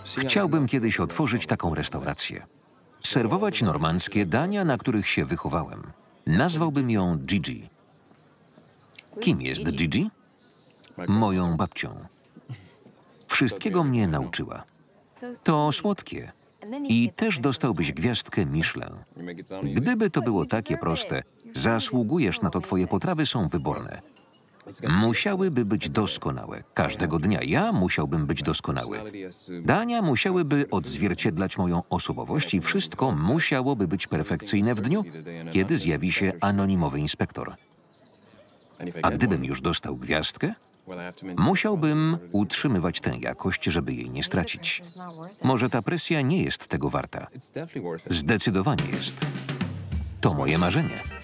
Chciałbym kiedyś otworzyć taką restaurację. Serwować normandzkie dania, na których się wychowałem. Nazwałbym ją Gigi. Kim jest Gigi? Moją babcią. Wszystkiego mnie nauczyła. To słodkie. I też dostałbyś gwiazdkę Michelin. Gdyby to było takie proste, zasługujesz na to, twoje potrawy są wyborne. Musiałyby być doskonałe. Każdego dnia ja musiałbym być doskonały. Dania musiałyby odzwierciedlać moją osobowość i wszystko musiałoby być perfekcyjne w dniu, kiedy zjawi się anonimowy inspektor. A gdybym już dostał gwiazdkę, musiałbym utrzymywać tę jakość, żeby jej nie stracić. Może ta presja nie jest tego warta. Zdecydowanie jest. To moje marzenie.